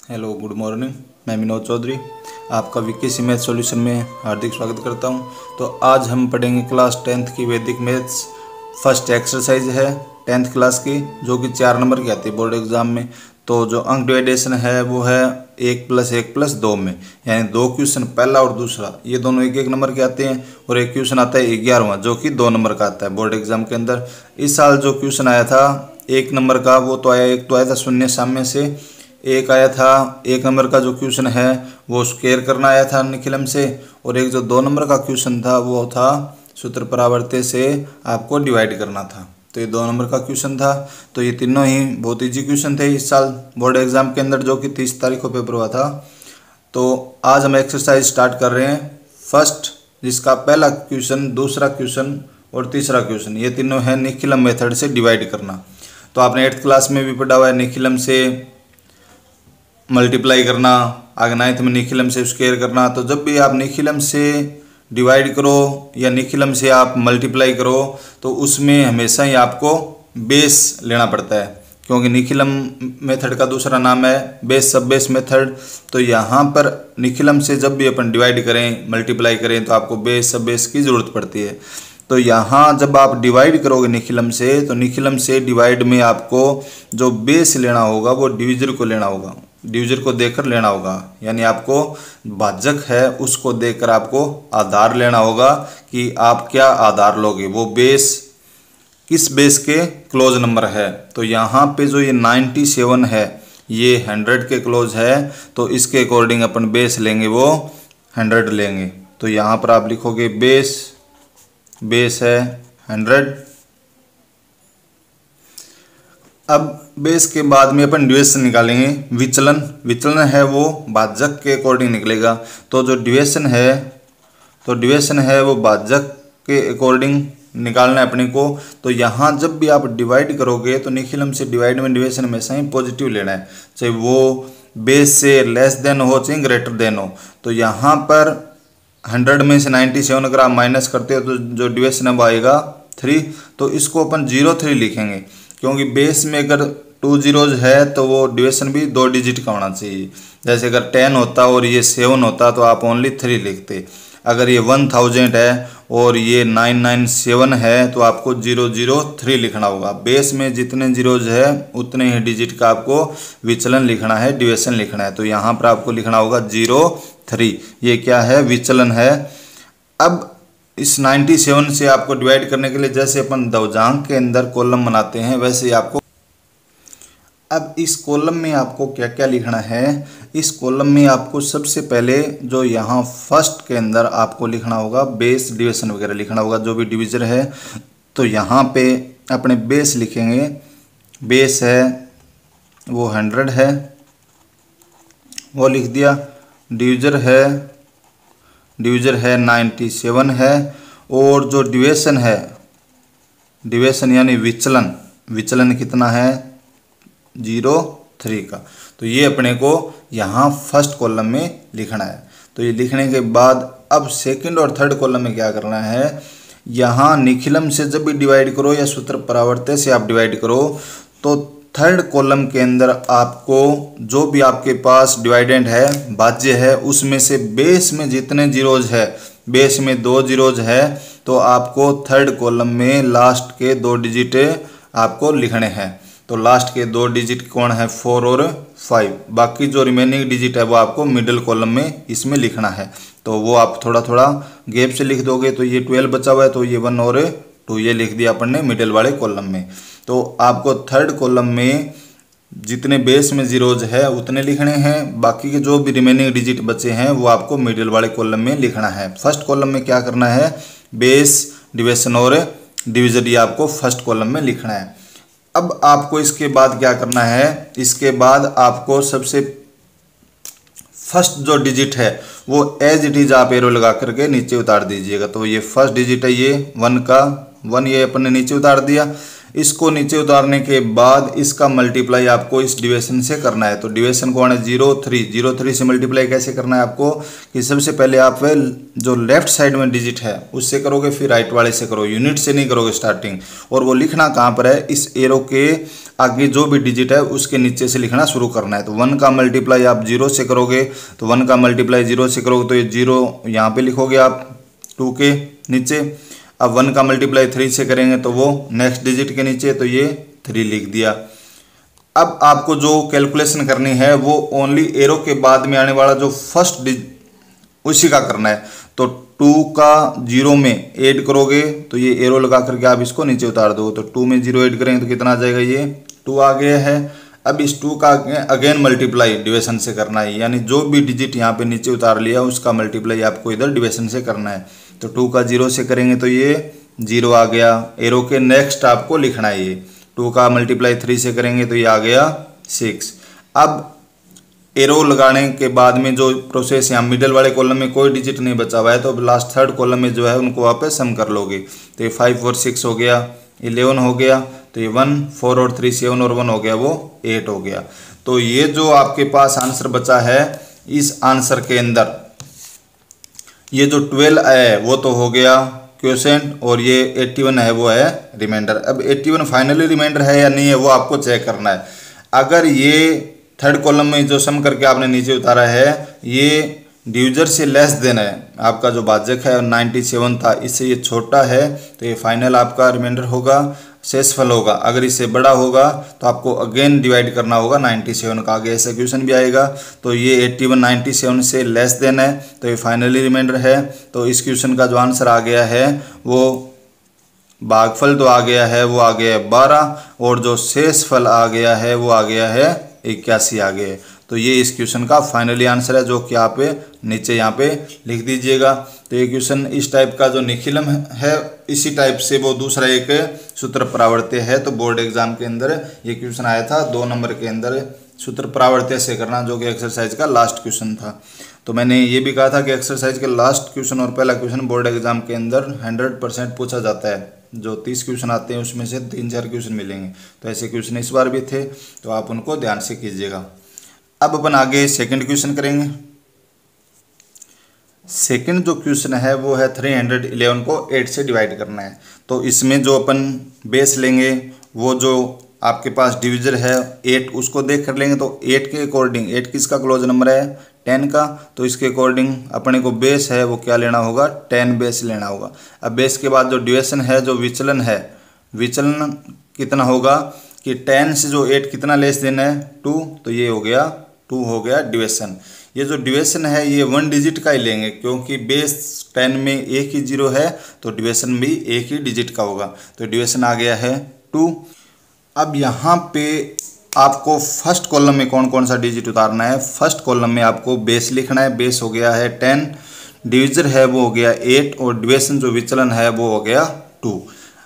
Hello good morning. मैं विनोद चौधरी आपका वीकेसी math solution में हार्दिक स्वागत करता हूं। तो आज हम पढ़ेंगे क्लास 10th की वैदिक मैथ्स। फर्स्ट एक्सरसाइज है 10th क्लास की, जो कि 4 नंबर की आती है बोर्ड एग्जाम में। तो जो अंक डिवाइडेशन है वो है 1 + 1 + 2 में, यानी 2 क्वेश्चन पहला और दूसरा ये दोनों 1-1 नंबर के आते हैं, और एक क्वेश्चन आता है 11वां जो कि 2 नंबर का आता है बोर्ड एग्जाम के अंदर। इस साल जो क्वेश्चन आया था 1 नंबर का वो तो आया, एक तो आया था शून्य साम्य से, एक आया था 1 नंबर का जो क्वेश्चन है वो स्क्वायर करना आया था निखिलम से, और एक जो 2 नंबर का क्वेश्चन था वो था सूत्र परावर्त्य से आपको डिवाइड करना था। तो ये 2 नंबर का क्वेश्चन था। तो ये तीनों ही बहुत ईजी क्वेश्चन थे इस साल बोर्ड एग्जाम के अंदर, जो कि 30 तारीख को पेपर हुआ था। तो आज हम एक्सरसाइज स्टार्ट कर रहे हैं फर्स्ट, जिसका पहला क्वेश्चन, दूसरा क्वेश्चन और तीसरा क्वेश्चन ये तीनों है निखिलम मेथड से डिवाइड करना। तो आपने 8th क्लास में भी पढ़ा हुआ है निखिलम से मल्टीप्लाई करना, आगे 9th में निखिलम से स्क्वायर करना। तो जब भी आप निखिलम से डिवाइड करो या निखिलम से आप मल्टीप्लाई करो तो उसमें हमेशा ही आपको बेस लेना पड़ता है, क्योंकि निखिलम मेथड का दूसरा नाम है बेस सब बेस मेथड। तो यहाँ पर निखिलम से जब भी अपन डिवाइड करें मल्टीप्लाई करें तो आपको बेस सब बेस की ज़रूरत पड़ती है। तो यहाँ जब आप डिवाइड करोगे निखिलम से, तो निखिलम से डिवाइड में आपको जो बेस लेना होगा वो डिविजर को लेना होगा, डिविजर को देकर लेना होगा, यानी आपको भाजक है उसको देकर आपको आधार लेना होगा कि आप क्या आधार लोगे, वो बेस किस बेस के क्लोज नंबर है। तो यहाँ पे जो ये 97 है ये 100 के क्लोज है, तो इसके अकॉर्डिंग अपन बेस लेंगे वो 100 लेंगे। तो यहाँ पर आप लिखोगे बेस है 100। अब बेस के बाद में अपन डिविजन निकालेंगे, विचलन है वो भाजक के अकॉर्डिंग निकलेगा। तो जो डिविजन है वो भाजक के अकॉर्डिंग निकालना है अपने को। तो यहाँ जब भी आप डिवाइड करोगे तो निखिलम से डिवाइड में डिविजन हमेशा ही पॉजिटिव लेना है, चाहे वो बेस से लेस देन हो चाहे ग्रेटर देन हो। तो यहाँ पर 100 में से 97 अगर आप माइनस करते हो तो जो डिविजन है वो आएगा 3। तो इसको अपन 03 लिखेंगे, क्योंकि बेस में अगर 2 zeros है तो वो डिविजन भी 2 डिजिट का होना चाहिए। जैसे अगर 10 होता और ये 7 होता तो आप ओनली 3 लिखते। अगर ये 1000 है और ये 997 है तो आपको 003 लिखना होगा। बेस में जितने जीरोज है उतने ही डिजिट का आपको विचलन लिखना है, डिविजन लिखना है। तो यहाँ पर आपको लिखना होगा 03, ये क्या है, विचलन है। अब इस 97 से आपको डिवाइड करने के लिए जैसे अपन दवजांक के अंदर कॉलम बनाते हैं वैसे ही आपको, अब इस कॉलम में आपको क्या क्या लिखना है। इस कॉलम में आपको सबसे पहले जो यहाँ फर्स्ट के अंदर आपको लिखना होगा बेस डिविजन वगैरह लिखना होगा, जो भी डिविजन है। तो यहाँ पे अपने बेस लिखेंगे, बेस है वो 100 है वो लिख दिया, डिविजन है 97 है, और जो डिविजन है, डिविजन यानी विचलन कितना है 03 का। तो ये अपने को यहाँ फर्स्ट कॉलम में लिखना है। तो ये लिखने के बाद अब सेकंड और थर्ड कॉलम में क्या करना है, यहाँ निखिलम से जब भी डिवाइड करो या सूत्र परावर्त्य से आप डिवाइड करो तो थर्ड कॉलम के अंदर आपको जो भी आपके पास डिवाइडेंड है भाज्य है उसमें से बेस में जितने जीरोज है, बेस में 2 जीरोज है तो आपको थर्ड कॉलम में लास्ट के 2 डिजिट आपको लिखने हैं। तो लास्ट के 2 डिजिट कौन है, 4 और 5। बाकी जो रिमेनिंग डिजिट है वो आपको मिडिल कॉलम में इसमें लिखना है। तो वो आप थोड़ा थोड़ा गैप से लिख दोगे। तो ये 12 बचा हुआ है तो ये 1 और 2 ये लिख दिया अपन ने मिडिल वाले कॉलम में। तो आपको थर्ड कॉलम में जितने बेस में जीरोज है उतने लिखने हैं, बाकी के जो भी रिमेनिंग डिजिट बचे हैं वो आपको मिडिल वाले कॉलम में लिखना है। फर्स्ट कॉलम में क्या करना है, बेस डिविजन और डिविजन ये आपको फर्स्ट कॉलम में लिखना है। अब आपको इसके बाद क्या करना है, इसके बाद आपको सबसे फर्स्ट जो डिजिट है वो एज इट इज आप एरो लगा करके नीचे उतार दीजिएगा। तो ये फर्स्ट डिजिट है ये 1 का 1, ये अपन ने नीचे उतार दिया। इसको नीचे उतारने के बाद इसका मल्टीप्लाई आपको इस डिविजन से करना है। तो डिविजन कौन है 03 से मल्टीप्लाई कैसे करना है आपको, कि सबसे पहले आप जो लेफ्ट साइड में डिजिट है उससे करोगे, फिर राइट वाले से करो, यूनिट से नहीं करोगे स्टार्टिंग। और वो लिखना कहाँ पर है, इस एरो के आगे जो भी डिजिट है उसके नीचे से लिखना शुरू करना है। तो 1 का मल्टीप्लाई आप 0 से करोगे, तो 1 का मल्टीप्लाई 0 से करोगे तो ये 0 यहाँ पे लिखोगे आप 2 के नीचे। अब 1 का मल्टीप्लाई 3 से करेंगे तो वो नेक्स्ट डिजिट के नीचे, तो ये 3 लिख दिया। अब आपको जो कैलकुलेशन करनी है वो ओनली एरो के बाद में आने वाला जो फर्स्ट उसी का करना है। तो 2 का 0 में ऐड करोगे तो ये एरो लगा करके आप इसको नीचे उतार दोगे, तो 2 में 0 ऐड करेंगे तो कितना आ जाएगा, ये 2 आ गया है। अब इस 2 का अगेन मल्टीप्लाई डिविजन से करना है, यानी जो भी डिजिट यहाँ पे नीचे उतार लिया उसका मल्टीप्लाई आपको इधर डिविजन से करना है। तो 2 का 0 से करेंगे तो ये 0 आ गया, एरो के नेक्स्ट आपको लिखना है ये। 2 का मल्टीप्लाई 3 से करेंगे तो ये आ गया 6। अब एरो लगाने के बाद में जो प्रोसेस यहाँ मिडल वाले कॉलम में कोई डिजिट नहीं बचा हुआ है, तो लास्ट थर्ड कॉलम में जो है उनको वापस सम कर लोगे। तो ये 5 और 6 हो गया, 11 हो गया, तो ये 1 4 और 3 7 और 1 हो गया, वो 8 हो गया। तो ये जो आपके पास आंसर बचा है, इस आंसर के अंदर ये जो 12 है वो तो हो गया क्वेश्चन, और ये 81 है वो है रिमाइंडर। अब 81 फाइनली रिमाइंडर है या नहीं है वो आपको चेक करना है। अगर ये थर्ड कॉलम में जो सम करके आपने नीचे उतारा है ये डिविजर से लेस देन है, आपका जो भाजक है 97 था, इससे ये छोटा है, तो ये फाइनल आपका रिमाइंडर होगा, शेषफल होगा। अगर इससे बड़ा होगा तो आपको अगेन डिवाइड करना होगा 97 का, आगे ऐसा क्वेश्चन भी आएगा। तो ये 81 97 से लेस देन है, तो ये फाइनली रिमाइंडर है। तो इस क्वेश्चन का जो आंसर आ गया है वो भागफल तो आ गया है, वो आ गया है 12, और जो शेषफल आ गया है वो आ गया है 81 आ गए। तो ये इस क्वेश्चन का फाइनली आंसर है, जो कि आप नीचे यहाँ पे लिख दीजिएगा। तो ये क्वेश्चन इस टाइप का जो निखिलम है, इसी टाइप से वो दूसरा एक सूत्र परावर्त्य है। तो बोर्ड एग्जाम के अंदर ये क्वेश्चन आया था 2 नंबर के अंदर, सूत्र परावर्त्य से करना, जो कि एक्सरसाइज का लास्ट क्वेश्चन था। तो मैंने ये भी कहा था कि एक्सरसाइज के लास्ट क्वेश्चन और पहला क्वेश्चन बोर्ड एग्जाम के अंदर 100% पूछा जाता है। जो 30 क्वेश्चन आते हैं उसमें से 3-4 क्वेश्चन मिलेंगे, तो ऐसे क्वेश्चन इस बार भी थे, तो आप उनको ध्यान से कीजिएगा। अब अपन आगे सेकंड क्वेश्चन करेंगे। सेकंड जो क्वेश्चन है वो है 311 को 8 से डिवाइड करना है। तो इसमें जो अपन बेस लेंगे वो जो आपके पास डिविजर है 8 उसको देख कर लेंगे। तो 8 के अकॉर्डिंग, 8 किसका क्लोज नंबर है 10 का, तो इसके अकॉर्डिंग अपने को बेस है वो क्या लेना होगा 10 बेस लेना होगा। अब बेस के बाद जो डिविजन है, जो विचलन है, विचलन कितना होगा कि 10 से जो 8 कितना लेस देना है 2, तो ये हो गया 2 हो गया डिविजन। ये जो डिविजन है ये 1 डिजिट का ही लेंगे, क्योंकि बेस 10 में एक ही 0 है, तो डिविजन भी एक ही डिजिट का होगा। तो डिविजन आ गया है 2। अब यहाँ पे आपको फर्स्ट कॉलम में कौन कौन सा डिजिट उतारना है। फर्स्ट कॉलम में आपको बेस लिखना है, बेस हो गया है 10, डिविजर है वो हो गया 8, और डिविजन जो विचलन है वो हो गया 2।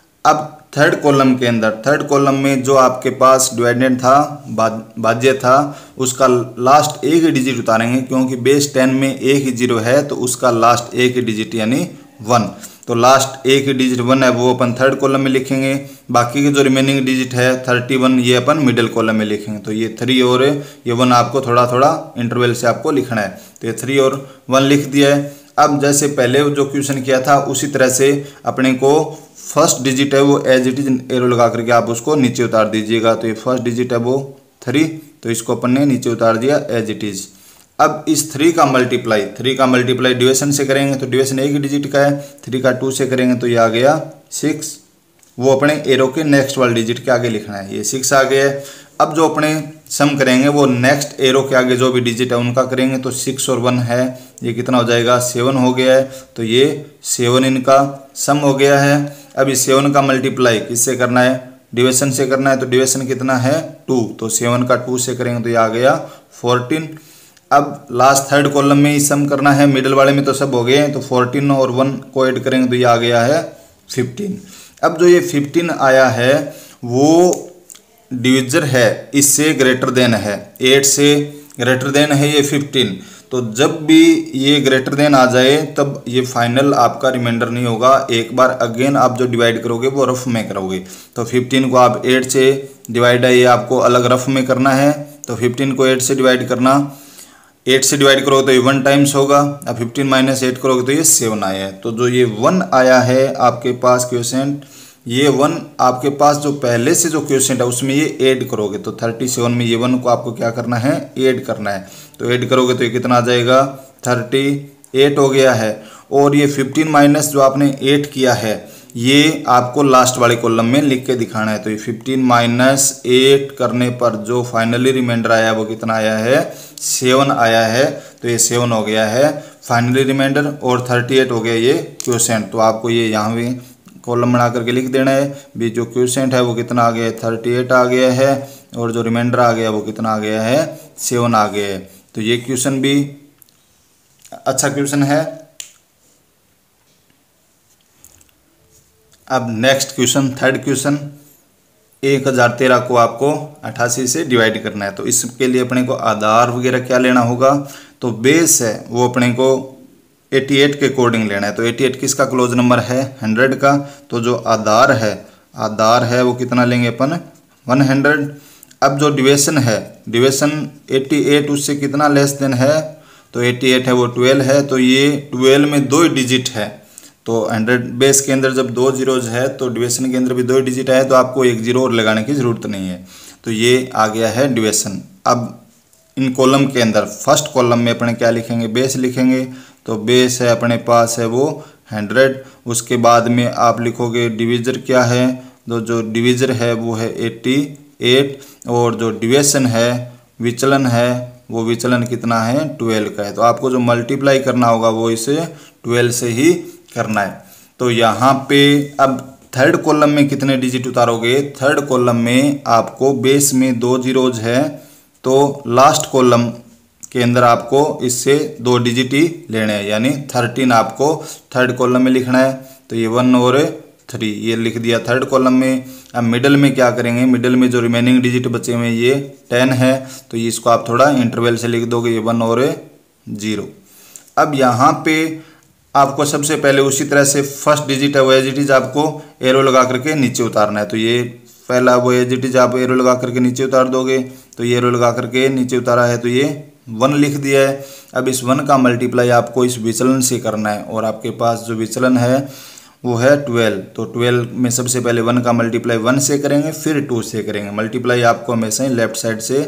अब थर्ड कॉलम के अंदर, थर्ड कॉलम में जो आपके पास डिवाइडेंड था, भाज्य था, उसका लास्ट एक ही डिजिट उतारेंगे, क्योंकि बेस 10 में एक ही 0 है, तो उसका लास्ट एक ही डिजिट यानी 1। तो लास्ट एक ही डिजिट 1 है वो अपन थर्ड कॉलम में लिखेंगे। बाकी के जो रिमेनिंग डिजिट है 31 ये अपन मिडिल कॉलम में लिखेंगे। तो ये 3 और ये 1 आपको थोड़ा थोड़ा इंटरवल से आपको लिखना है। तो ये 3 और 1 लिख दिया है। अब जैसे पहले जो क्वेश्चन किया था उसी तरह से अपने को फर्स्ट डिजिट है वो एज इट इज एरो लगा करके आप उसको नीचे उतार दीजिएगा। तो ये फर्स्ट डिजिट है वो 3, तो इसको अपन ने नीचे उतार दिया एज इट इज। अब इस 3 का मल्टीप्लाई डिविजन से करेंगे, तो डिविजन एक ही डिजिट का है, 3 का 2 से करेंगे तो ये आ गया 6। वो अपने एरो के नेक्स्ट वाले डिजिट के आगे लिखना है, ये 6 आ गया है। अब जो अपने सम करेंगे वो नेक्स्ट एरो के आगे जो भी डिजिट है उनका करेंगे। तो 6 और 1 है, ये कितना हो जाएगा 7 हो गया है। तो ये 7 इनका सम हो गया है। अब इस 7 का मल्टीप्लाई किससे करना है, डिविजन से करना है। तो डिविजन कितना है 2, तो 7 का 2 से करेंगे तो ये आ गया 14। अब लास्ट थर्ड कॉलम में ही सम करना है, मिडिल वाले में तो सब हो गए हैं, तो 14 और 1 को ऐड करेंगे तो ये आ गया है 15। अब जो ये 15 आया है वो डिविजर है, इससे ग्रेटर देन है, 8 से ग्रेटर देन है ये 15। तो जब भी ये ग्रेटर देन आ जाए तब ये फाइनल आपका रिमाइंडर नहीं होगा। एक बार अगेन आप जो डिवाइड करोगे वो रफ में करोगे। तो 15 को आप 8 से डिवाइड है, ये आपको अलग रफ में करना है। तो 15 को 8 से डिवाइड करना, 8 से डिवाइड करोगे तो ये 1 टाइम्स होगा। अब 15 - 8 करोगे तो ये 7 आया है। तो जो ये 1 आया है आपके पास क्वेश्चन, ये 1 आपके पास जो पहले से जो क्वोशिएंट है उसमें ये ऐड करोगे, तो 37 में ये 1 को आपको क्या करना है, ऐड करना है। तो ऐड करोगे तो ये कितना आ जाएगा, 38 हो गया है। और ये 15 माइनस जो आपने 8 किया है ये आपको लास्ट वाले कॉलम में लिख के दिखाना है। तो ये 15 माइनस 8 करने पर जो फाइनली रिमाइंडर आया वो कितना आया है, 7 आया है। तो ये 7 हो गया है फाइनली रिमाइंडर, और 38 हो गया ये क्वोशिएंट। तो आपको ये यहाँ भी कॉलम बना करके लिख देना है भी जो क्वोशिएंट है वो कितना आ गया है, 38 आ गया है, और जो रिमाइंडर आ गया वो कितना आ गया है, 7 आ गया है। तो ये क्वेश्चन भी अच्छा क्वेश्चन है। अब नेक्स्ट क्वेश्चन, थर्ड क्वेश्चन, 1013 को आपको 88 से डिवाइड करना है। तो इसके लिए अपने को आधार वगैरह क्या लेना होगा, तो बेस है वो अपने को 88 के अकॉर्डिंग लेना है। तो 88 किसका क्लोज नंबर है, 100 का। तो जो आधार है वो कितना लेंगे अपन, 100। अब जो डिविजन है, डिविजन 88 उससे कितना लेस देन है, तो 88 है वो 12 है। तो ये 12 में 2 डिजिट है, तो 100 बेस के अंदर जब 2 जीरोज है तो डिविजन के अंदर भी 2 डिजिट है, तो आपको 1 जीरो और लगाने की ज़रूरत नहीं है। तो ये आ गया है डिविजन। अब इन कॉलम के अंदर फर्स्ट कॉलम में अपने क्या लिखेंगे, बेस लिखेंगे। तो बेस है अपने पास है वो 100। उसके बाद में आप लिखोगे डिविजर क्या है, तो जो डिविजर है वो है 88, और जो डिविजन है विचलन है वो विचलन कितना है, 12 का है। तो आपको जो मल्टीप्लाई करना होगा वो इसे 12 से ही करना है। तो यहाँ पे अब थर्ड कॉलम में कितने डिजिट उतारोगे, थर्ड कॉलम में आपको बेस में 2 जीरोज है, तो लास्ट कॉलम के अंदर आपको इससे 2 डिजिट ही लेने हैं, यानी 13 आपको थर्ड कॉलम में लिखना है। तो ये 1 और 3 ये लिख दिया थर्ड कॉलम में। अब मिडल में क्या करेंगे, मिडल में जो रिमेनिंग डिजिट बचे हुए ये 10 है, तो इसको आप थोड़ा इंटरवल से लिख दोगे, ये 1 और 0। अब यहाँ पे आपको सबसे पहले उसी तरह से फर्स्ट डिजिट है वो एज इट इज आपको एरो लगा करके नीचे उतारना है। तो ये पहला वो एज इट इज आप एरो लगा करके नीचे उतार दोगे। तो ये एरो लगा करके नीचे उतारा है, तो ये 1 लिख दिया है। अब इस 1 का मल्टीप्लाई आपको इस विचलन से करना है, और आपके पास जो विचलन है वो है 12। तो 12 में सबसे पहले 1 का मल्टीप्लाई 1 से करेंगे, फिर 2 से करेंगे। मल्टीप्लाई आपको हमेशा ही लेफ्ट साइड से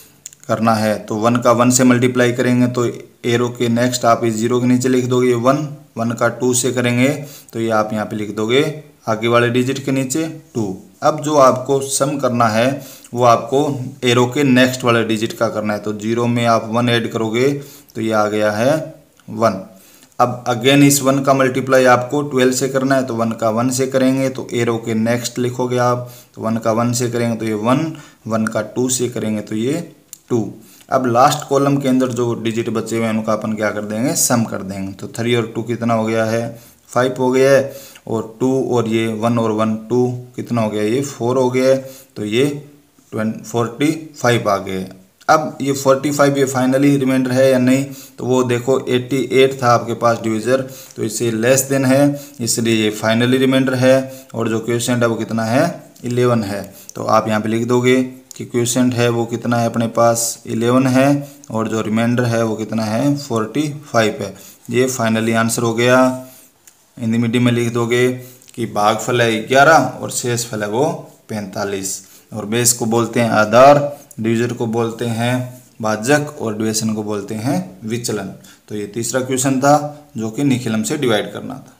करना है। तो 1 का 1 से मल्टीप्लाई करेंगे तो एरो के नेक्स्ट आप इस 0 के नीचे लिख दोगे 1 का 2 से करेंगे तो ये आप यहाँ पे लिख दोगे आगे वाले डिजिट के नीचे 2। अब जो आपको सम करना है वो आपको एरो के नेक्स्ट वाले डिजिट का करना है। तो 0 में आप 1 ऐड करोगे तो ये आ गया है 1। अब अगेन इस 1 का मल्टीप्लाई आपको 12 से करना है, तो 1 का 1 से करेंगे तो एरो के नेक्स्ट लिखोगे आप, तो 1 का 1 से करेंगे तो ये 1 का 2 से करेंगे तो ये 2। अब लास्ट कॉलम के अंदर जो डिजिट बचे हुए हैं उनका अपन क्या कर देंगे, सम कर देंगे। तो 3 और 2 कितना हो गया है, 5 हो गया है, और 2 और ये 1 और 1 2 कितना हो गया, ये 4 हो गया है। तो ये 45 आ गए। अब ये 45 ये फाइनली रिमाइंडर है या नहीं, तो वो देखो 88 था आपके पास डिविजर, तो इससे लेस देन है, इसलिए ये फाइनली रिमाइंडर है। और जो क्वोशिएंट है वो कितना है, 11 है। तो आप यहाँ पे लिख दोगे कि क्वोशिएंट है वो कितना है अपने पास 11 है, और जो रिमाइंडर है वो कितना है 45 है। ये फाइनली आंसर हो गया। हिंदी मीडियम में लिख दोगे कि भागफल है 11 और शेषफल है वो 45। और बेस को बोलते हैं आधार, डिविजर को बोलते हैं भाजक, और डिविजन को बोलते हैं विचलन। तो ये तीसरा क्वेश्चन था जो कि निखिलम से डिवाइड करना था।